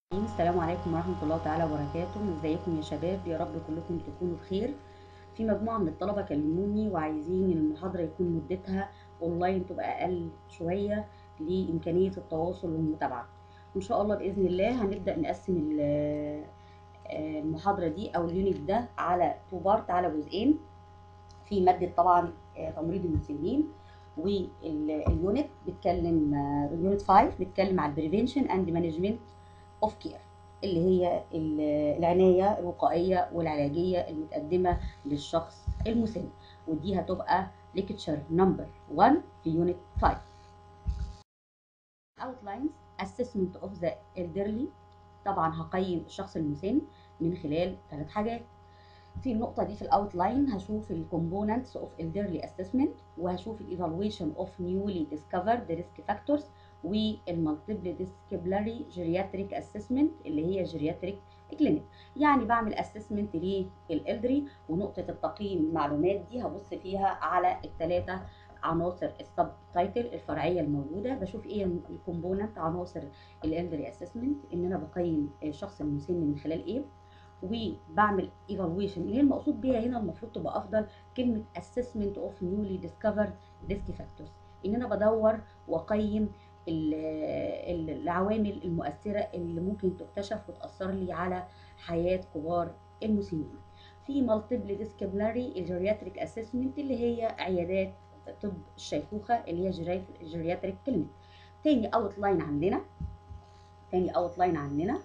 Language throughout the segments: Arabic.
السلام عليكم ورحمة الله تعالى وبركاته. ازيكم يا شباب؟ يا رب كلكم تكونوا بخير. في مجموعة من الطلبة كلموني وعايزين المحاضرة يكون مدتها اونلاين تبقى اقل شوية لإمكانية التواصل والمتابعة. وان شاء الله بإذن الله هنبدأ نقسم المحاضرة دي او اليونت ده على تو بارت، على جزئين. في مادة طبعا تمريض المسنين، واليونت بيتكلم اليونت 5 بيتكلم على البريفنشن اند مانجمنت اوف كير، اللي هي العنايه الوقائيه والعلاجيه المتقدمه للشخص المسن. ودي هتبقى ليكتشر نمبر 1 في يونت 5. outlines assessment of the elderly. طبعا هقيم الشخص المسن من خلال 3 حاجات. في النقطة دي في الاوتلاين هشوف الكومبوننتس اوف elderly assessment، وهشوف الايفالويشن اوف newly discovered risk factors، والمالتيبل ديسكيبلاري جيرياتريك اسسمنت اللي هي جيرياتريك كلينيك. يعني بعمل اسسمنت للالدري، ونقطة التقييم المعلومات دي هبص فيها على ال3 عناصر السب تايتل الفرعية الموجودة. بشوف ايه الكومبوننت عناصر الالدري اسسمنت، ان انا بقيم الشخص المسن من خلال ايه، وبعمل ايفالويشن اللي هي المقصود بيها هنا المفروض تبقى افضل كلمه assessment of newly discovered risk factors، ان انا بدور واقيم العوامل المؤثره اللي ممكن تكتشف وتاثر لي على حياه كبار المسنين. في multiple disciplinary geriatric assessment اللي هي عيادات طب الشيخوخه اللي هي جيرياتريك كلينيك. تاني اوتلاين عندنا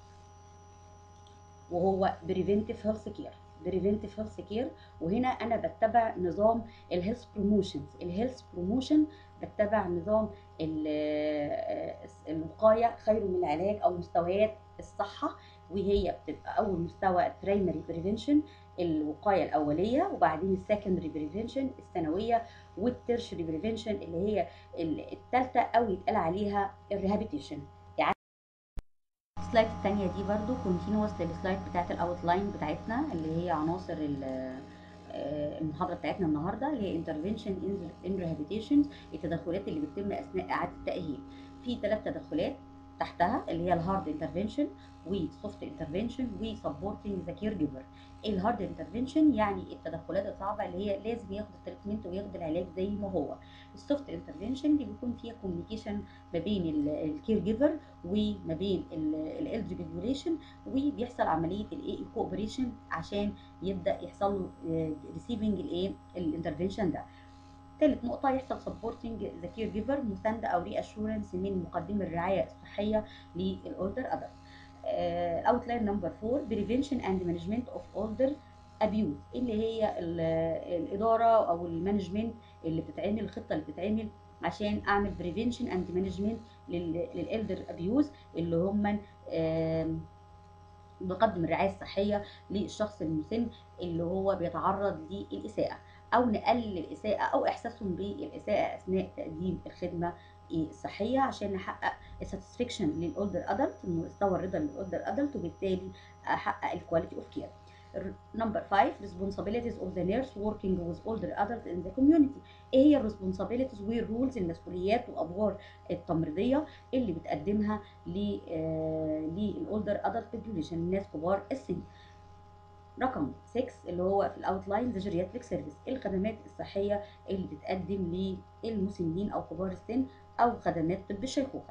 وهو بريفنتيف هيلث كير. بريفنتيف هيلث كير، وهنا انا بتبع نظام الهيلث بروموشن. بتبع نظام الوقايه خير من العلاج، او مستويات الصحه. وهي بتبقى اول مستوى برايمري بريفنشن، الوقايه الاوليه، وبعدين السكندري بريفنشن الثانويه، والتيرشري بريفنشن اللي هي الثالثه، او يتقال عليها الريهابيتيشن. السلايد التانية دي برضو كونتينوس للسلايد بتاعت الاوتلاين بتاعتنا، اللي هي عناصر المحاضرة بتاعتنا النهاردة، اللي هي intervention in rehabilitation، التدخلات اللي بتتم اثناء اعادة التأهيل. في 3 تدخلات تحتها، اللي هي الهارد انترفنشن والسوفت انترفنشن وسبورتنج ذا كير جيفر. الهارد انترفنشن يعني التدخلات الصعبة اللي هي لازم ياخد التريتمنت وياخد العلاج زي ما هو. السوفت انترفنشن اللي بيكون فيها كوميونيكيشن ما بين الكير جيفر وما بين الالدري بوبوليشن، وبيحصل عمليه الايه الكوبريشن عشان يبدا يحصل له ريسيفنج الايه الانترفنشن ده. ثالث نقطه يحصل سبورتنج ذا كير جيفر، مسانده او ري اشورنس من مقدم الرعايه الصحيه للاولدر ادلت. اوتلاين نمبر 4 بريفنشن اند مانجمنت اوف اولدر ابيوز، اللي هي الاداره او المانجمنت اللي بتتعمل، الخطه اللي بتتعمل عشان اعمل بريفنشن اند مانجمنت للالدر ابيوز، اللي هم بقدم الرعايه الصحيه للشخص المسن اللي هو بيتعرض للاساءه، او نقلل الاساءه او احساسهم بالاساءه اثناء تقديم الخدمه الصحيه، عشان نحقق الساتسفكشن للاولدر ادلت، مستوى الرضا للاولدر ادلت، وبالتالي احقق الكواليتي اوف كير. نمبر 5 responsibilities of the nurse working with older adults in the community. ايه هي الريسبونسابيلتيز والرولز، المسؤوليات والادوار التمريضيه اللي بتقدمها للاولدر ادلت بوبيوليشن، الناس كبار السن. رقم 6 اللي هو في الاوتلاين ذا جيرياتريك سيرفيس، الخدمات الصحيه اللي بتقدم للمسنين او كبار السن، او خدمات طب الشيخوخه.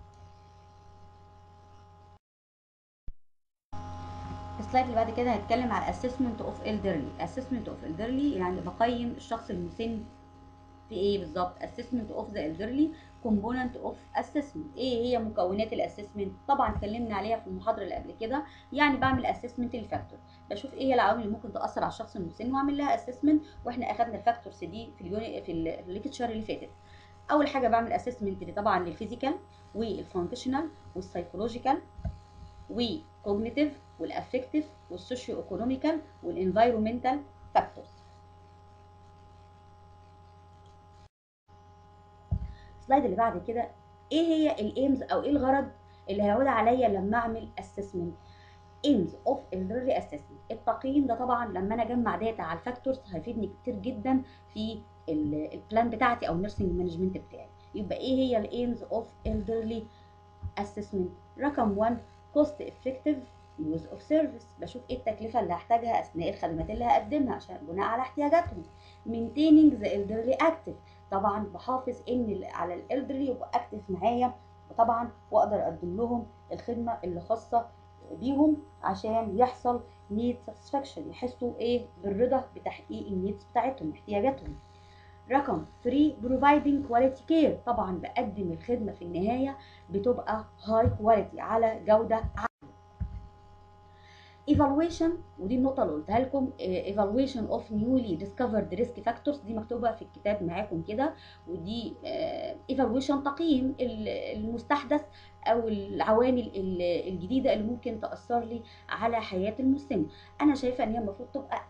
السلايد اللي بعد كده هنتكلم على assessment of elderly. assessment of elderly يعني بقيم الشخص المسن في ايه بالظبط. assessment of the elderly component of assessment. ايه هي مكونات الاسسمنت؟ طبعا اتكلمنا عليها في المحاضره اللي قبل كده. يعني بعمل assessment للفاكتور، بشوف ايه هي العوامل اللي ممكن تاثر على الشخص المسن واعمل لها assessment، واحنا اخدنا الفاكتورز دي في الليكتشر اللي فاتت. اول حاجه بعمل assessment طبعا للفيزيكال والفانكشنال والسايكولوجيكال والكوجنيتيف والافكتيف والسوشيو ايكونوميكال والانفايرومنتال فاكتورز. السلايد اللي بعد كده، ايه هي الايمز او ايه الغرض اللي هيعود عليا لما اعمل اسسمنت؟ ايمز اوف elderly assessment، التقييم ده طبعا لما انا اجمع داتا على الفاكتورز هيفيدني كتير جدا في البلان بتاعتي او النيرسينج مانجمنت بتاعي. يبقى ايه هي الايمز اوف elderly assessment؟ رقم 1 cost effective use of service، بشوف ايه التكلفه اللي هحتاجها اثناء الخدمات اللي هقدمها عشان بناء على احتياجاتهم. maintaining the elderly active، طبعا بحافظ ان على الالدرلي يبقوا اكتف معايا طبعا، واقدر اقدم لهم الخدمه اللي خاصه بيهم عشان يحصل need satisfaction، يحسوا ايه بالرضا بتحقيق النيدز بتاعتهم احتياجاتهم. رقم 3 providing quality care، طبعا بقدم الخدمه في النهايه بتبقى high quality على جوده. evaluation، ودي النقطة اللي قلتها لكم، evaluation of newly discovered risk factors، دي مكتوبة في الكتاب معاكم كده، ودي evaluation تقييم المستحدث أو العوامل الجديدة اللي ممكن تأثر لي على حياة المسن. أنا شايفة إن هي المفروض تبقى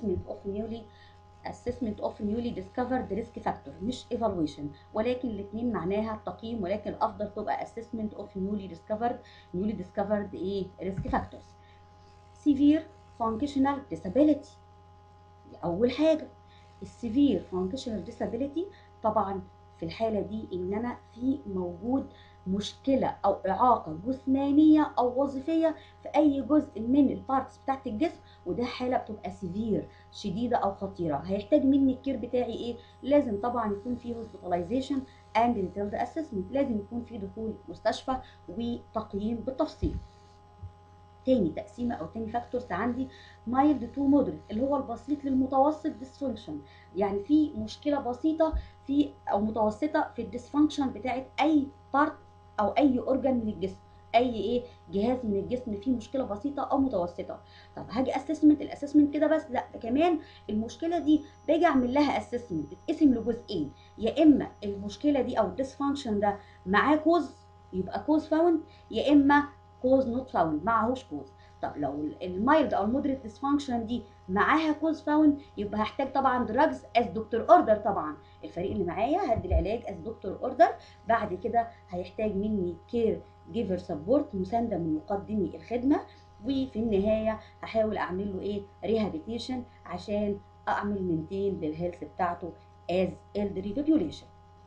assessment of newly discovered risk factor مش evaluation، ولكن الاثنين معناها تقييم، ولكن الأفضل تبقى assessment of newly discovered إيه risk factors. severe functional disability، أول حاجة السيفير functional disability، طبعا في الحالة دي إن أنا في موجود مشكلة أو إعاقة جسمانية أو وظيفية في أي جزء من البارتس بتاعت الجسم، وده حالة بتبقى سيفير شديدة أو خطيرة، هيحتاج مني الكير بتاعي إيه؟ لازم طبعا يكون في hospitalization and detailed assessment، لازم يكون في دخول مستشفى وتقييم بالتفصيل. تاني تقسيمه او تاني فاكتورز عندي مايلد تو مودريت، اللي هو البسيط للمتوسط ديسفانكشن، يعني في مشكله بسيطه في او متوسطه في الديسفانكشن بتاعت اي بارت او اي اورجان من الجسم، اي ايه جهاز من الجسم فيه مشكله بسيطه او متوسطه. طب هاجي اسسمنت، الاسسمنت كده بس لا، ده كمان المشكله دي باجي اعمل لها اسسمنت تتقسم لجزئين، يا اما المشكله دي او الديسفانكشن ده معاه كوز يبقى كوز فاوند، يا اما كوز نوت فاوند معهوش كوز. طب لو المايلد او المودريت ديسفانكشن دي معاها كوز فاوند، يبقى هحتاج طبعا دراجز از دكتور اوردر، طبعا الفريق اللي معايا هدي العلاج از دكتور اوردر. بعد كده هيحتاج مني كير جيفر سبورت، مسانده من مقدمي الخدمه، وفي النهايه هحاول اعمل له ايه ريهابيتيشن عشان اعمل مينتين للهيلث بتاعته از elderly population.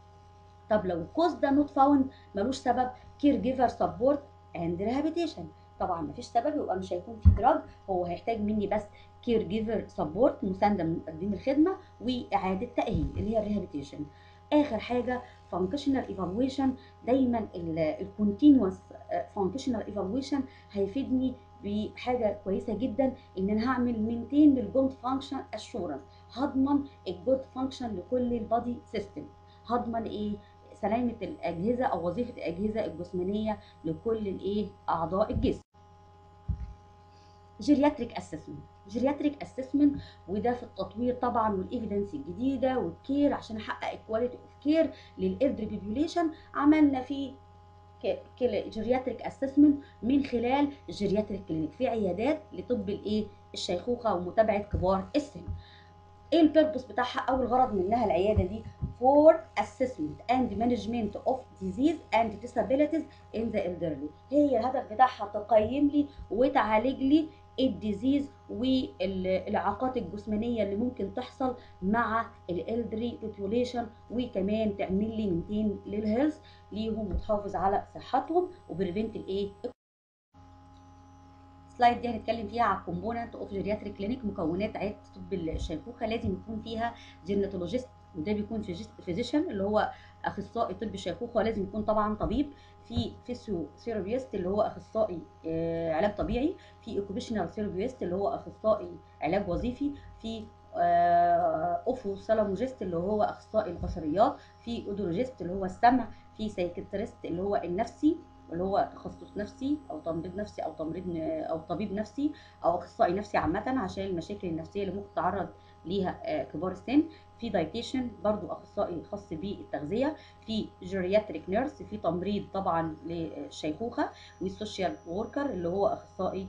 طب لو الكوز ده نوت فاوند ملوش سبب، كير جيفر سبورت اند ريهابيتيشن، طبعا مفيش سبب يبقى مش هيكون في دراج، هو هيحتاج مني بس كير جيفر سبورت، مسانده من مقدمي الخدمه واعاده تاهيل اللي هي الريهابيتيشن. اخر حاجه فانكشنال ايفالويشن، دايما الكونتينوس فانكشنال ايفالويشن هيفيدني بحاجه كويسه جدا، ان انا هعمل مينتين للجود فانكشن اشورنس، هضمن الجود فانكشن لكل البادي سيستم، هضمن ايه سلامه الاجهزه او وظيفه الاجهزه الجسمانيه لكل الايه اعضاء الجسم. جيرياتريك اسسمنت، وده في التطوير طبعا والايفيدنس الجديده والكير عشان احقق الكواليتي اوف كير للالدري بوبيوليشن، عملنا فيه جيرياتريك اسسمنت من خلال الجيرياتريك كلينيك في عيادات لطب الايه الشيخوخه ومتابعه كبار السن. ايه البيربوس بتاعها او الغرض منها العياده دي؟ for assessment and management of disease and disabilities in the elderly، هي الهدف بتاعها تقيم لي وتعالج لي الديزيز والاعاقات الجسمانيه اللي ممكن تحصل مع الالدري population، وكمان تعمل لي مينتين للهيلث ليهم وتحافظ على صحتهم وبريفنت الايه. السلايد دي هنتكلم فيها على الكومبوننت اوف جيرياتريك كلينيك، مكونات عياده طب الشيخوخه لازم يكون فيها جيرناتولوجيست، وده بيكون فيزيشن اللي هو اخصائي طب الشيخوخه، ولازم يكون طبعا طبيب، في فيسيو ثيرابيست اللي هو اخصائي علاج طبيعي، في اوكوبيشنال ثيرابيست اللي هو اخصائي علاج وظيفي، في اوفوثالاموجيست اللي هو اخصائي البصريات، في اودولوجيست اللي هو السمع، في سايكتريست اللي هو النفسي اللي هو تخصص نفسي او تمريض نفسي او او طبيب نفسي او اخصائي نفسي عامه عشان المشاكل النفسيه اللي ممكن تتعرض ليها كبار السن، في دايتيشن برضو اخصائي خاص بالتغذيه، في جيرياتريك نيرس في تمريض طبعا للشيخوخه، والسوشيال وركر اللي هو اخصائي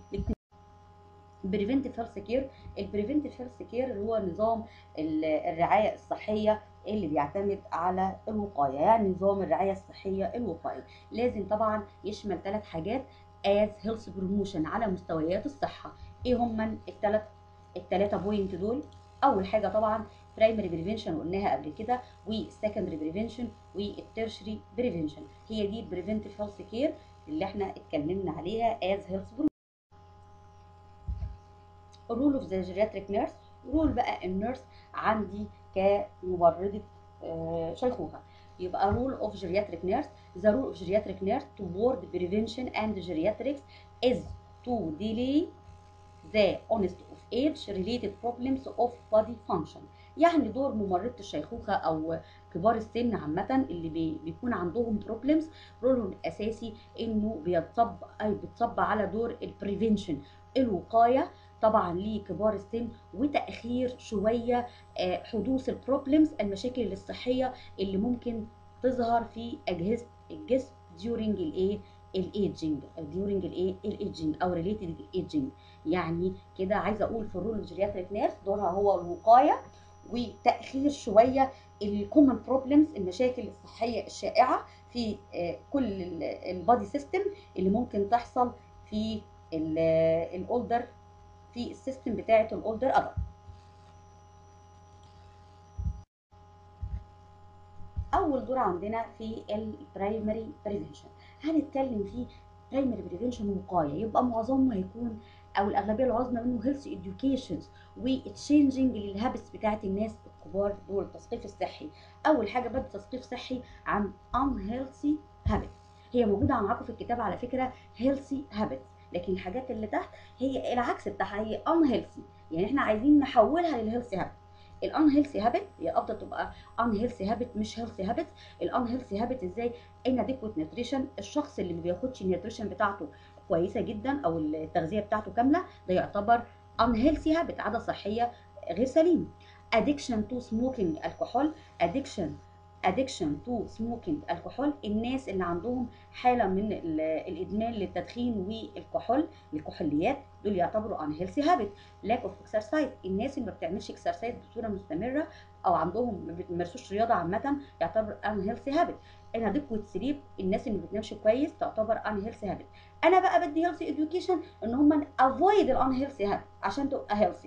بريفنتيف هيلث كير. البريفنتيف هيلث كير اللي هو نظام الرعايه الصحيه اللي بيعتمد على الوقايه، يعني نظام الرعايه الصحيه الوقائي لازم طبعا يشمل 3 حاجات از هيلث بروموشن على مستويات الصحه. ايه هم الثلاثه بوينت دول؟ اول حاجه طبعا برايمري بريفنشن قلناها قبل كده، والسكندري بريفنشن والتيرشري بريفنشن، هي دي البريفنتيف هيلث كير اللي احنا اتكلمنا عليها as health. الرول اوف ذا جيرياتريك نيرس، رول بقى النيرس عندي كممرضه شيخوخه. يبقى رول اوف جيرياتريك نيرس، ذا رول اوف جيرياتريك نيرس toward prevention and geriatrics is to delay the onset of age related problems of body function. يعني دور ممرضة الشيخوخة أو كبار السن عامة اللي بيكون عندهم بروبلمز، رولهم الأساسي إنه بيتصب على دور البريفنشن، الوقاية طبعا لكبار السن، وتأخير شوية حدوث البروبلمز، المشاكل الصحية اللي ممكن تظهر في أجهزة الجسم during الايجنج او ريليتد الايجنج. يعني كده عايزه اقول في الرول الجيرياتريك نيرس دورها هو الوقايه وتاخير شويه الكومن بروبلمز، المشاكل الصحيه الشائعه في كل البادي سيستم اللي ممكن تحصل في الاولدر، في السيستم بتاعه الاولدر ادلت. اول دور عندنا في البرايمري بريفنشن هنتكلم فيه. برايمري بريفنشن وقايه، يبقى معظمه هيكون او الاغلبيه العظمى منه هيلث اديوكيشنز وتشينجنج للهابتس بتاعت الناس الكبار دول. التثقيف الصحي، اول حاجه بدي تثقيف صحي عن unhealthy habits، هي موجوده معاكم في الكتاب على فكره healthy habits، لكن الحاجات اللي تحت هي العكس بتاعها، هي unhealthy، يعني احنا عايزين نحولها للهيلثي هابت. الان هيلثي هابت هي افضل تبقى ان هيلثي هابت مش هيلثي هابت. الان هيلثي هابت ازاي؟ inadequate nutrition، الشخص اللي ما بياخدش النيوتريشن بتاعته كويسه جدا او التغذيه بتاعته كامله، ده يعتبر ان هيلثي هابت، عاده صحيه غير سليمه. addiction to smoking الكحول، addiction to smoking الكحول، الناس اللي عندهم حاله من الادمان للتدخين والكحول، الكحوليات، دول يعتبروا unhealthy habit. lack of exercise، الناس اللي ما بتعملش اكسرسايز بصوره مستمره او عندهم ما بيمارسوش رياضه عامه يعتبر unhealthy habit. inadequate sleep، الناس اللي ما بتنامش كويس تعتبر unhealthy habit. انا بقى بدي healthy education ان هم avoid ال unhealthy habit عشان تبقى healthy.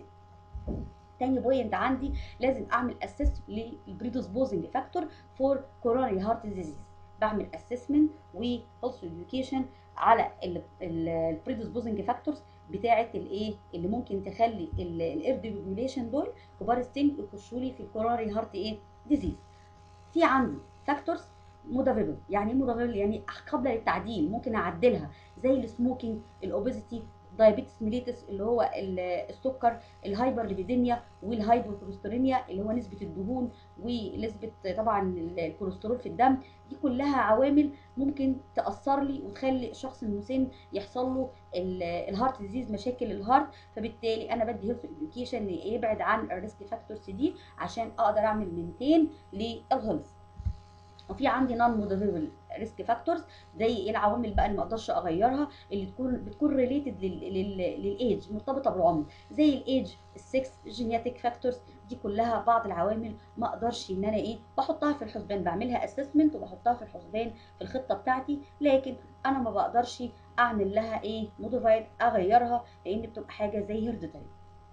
تاني بوينت عندي لازم اعمل اسس للبريدسبوزنج فاكتور فور كورونري هارت ديزيز، بعمل اسسمنت وهيلث اديوكيشن على البريدسبوزنج فاكتورز بتاعه الايه اللي ممكن تخلي الاير ديفيبريليشن دول كبار السن يخشوا لي في الكورونري هارت ديزيز. في عندي فاكتورز مودافيبل، يعني ايه مودافيبل؟ يعني قابله للتعديل، ممكن اعدلها، زي السموكينج، الاوبيزيتي، دايابيتس ميليتس اللي هو السكر، الهايبر ليبيديميا، والهايبوكوليستريميا اللي هو نسبه الدهون ونسبه طبعا الكوليسترول في الدم. دي كلها عوامل ممكن تاثر لي وتخلي الشخص المسن يحصل له الهارت ديزيز، مشاكل الهارت. فبالتالي انا بدي هيلث اديوكيشن يبعد عن الريسك فاكتورز دي عشان اقدر اعمل مينتين للهيلث. وفي عندي نون موديفيبل ريسك فاكتورز، زي ايه العوامل بقى اللي ما اقدرش اغيرها، اللي بتكون ريليتد للايدج، مرتبطه بالعمر، زي الايدج، السكس، الجينياتيك فاكتورز. دي كلها بعض العوامل ما اقدرش ان انا بحطها في الحسبان، بعملها اسسمنت وبحطها في الحسبان في الخطه بتاعتي، لكن انا ما بقدرش اعمل لها موديفايد، اغيرها، لان بتبقى حاجه زي هيرديتري.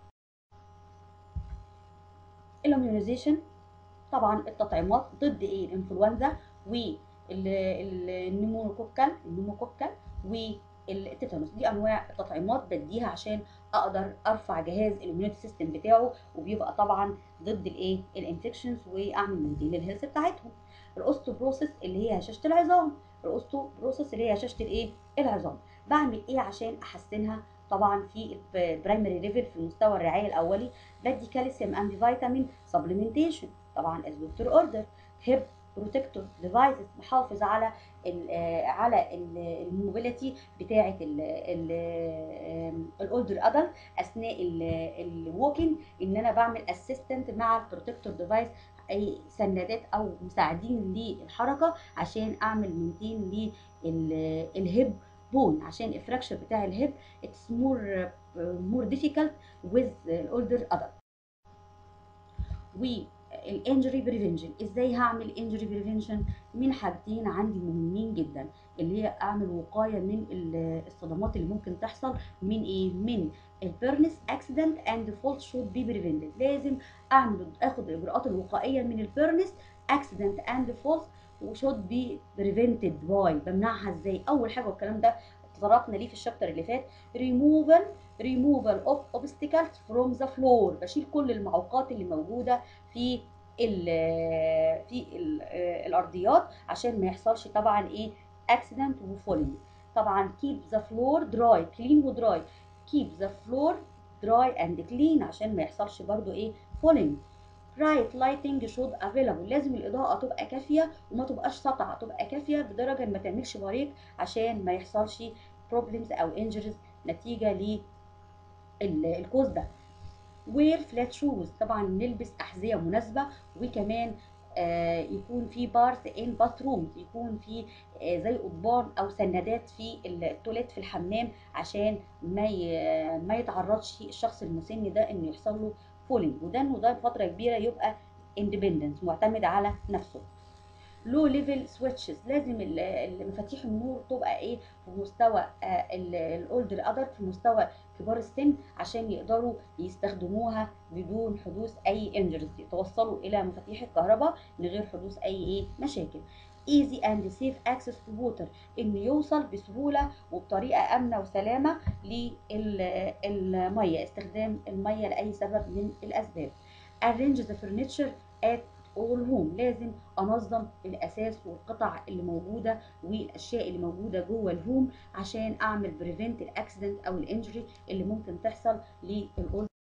الاميونيزيشن، طبعا التطعيمات ضد الانفلونزا والنموكوكال والتيتانوس، دي انواع التطعيمات بديها عشان اقدر ارفع جهاز الاميونيتي سيستم بتاعه، وبيبقى طبعا ضد الانفكشنز واعمل مينتين للهيلث بتاعتهم. الاوستوبروسيس اللي هي هشاشه العظام، الاوستوبروسيس اللي هي هشاشه العظام، بعمل ايه عشان احسنها؟ طبعا في البرايمري ليفل في مستوى الرعايه الاولي بدي كالسيوم اند فيتامين سبلمنتيشن، طبعا از دكتور اوردر. هيب بروتكتور ديفايسز، بحافظ على الموبيليتي بتاعه الاولدر ادلت اثناء الووكينج، ان انا بعمل اسيستنت مع البروتكتور ديفايس، اي سندات او مساعدين للحركه عشان اعمل مينتين للهيب بون، عشان الفراكشر بتاع الهيب اتس مور ديفيكالت وذ الاولدر ادلت. والانجري بريفنشن، ازاي هعمل انجري بريفنشن؟ من حاجتين عندي مهمين جدا، اللي هي اعمل وقايه من الصدمات اللي ممكن تحصل من من البيرنس اكسيدنت اند فولت شود بي بريفنتد، لازم اخد الاجراءات الوقائيه من البيرنس اكسيدنت اند فولت وشود بي بريفنتد باي، بمنعها ازاي؟ اول حاجه، والكلام ده تطرقنا ليه في الشابتر اللي فات، removal of obstacles from the floor، بشيل كل المعوقات اللي موجوده في ال الارضيات عشان ما يحصلش طبعا ايه accident وفولينج. طبعا keep the floor dry، clean و dry، keep the floor dry and clean عشان ما يحصلش برضو ايه falling. bright lighting should available، لازم الإضاءة تبقى كافية وما تبقاش ساطعة، تبقى كافية بدرجة ما تعملش بريق عشان ما يحصلش problems أو injuries نتيجة للكوز ده. wear flat shoes، طبعا نلبس أحذية مناسبة، وكمان يكون في بارت ان باثروم، يكون في زي قضبان او سندات في التواليت في الحمام عشان ما يتعرضش الشخص المسن ده انه يحصل له فولينج، وده بفتره كبيره يبقى اندبندنت، معتمد على نفسه. لو ليفل سويتشز، لازم مفاتيح النور تبقى ايه في مستوى الاولدر ادر، في مستوى كبار السن عشان يقدروا يستخدموها بدون حدوث اي انجرز، يتوصلوا الى مفاتيح الكهرباء من غير حدوث اي ايه مشاكل. easy and safe access to water، انه يوصل بسهوله وبطريقه امنه وسلامه للميه، استخدام الميه لاي سبب من الاسباب. arrange the furniture at all home، لازم انظم الاساس والقطع اللي موجوده والاشياء اللي موجوده جوه الهوم عشان اعمل بريفنت الاكسيدنت او الانجري اللي ممكن تحصل للاولد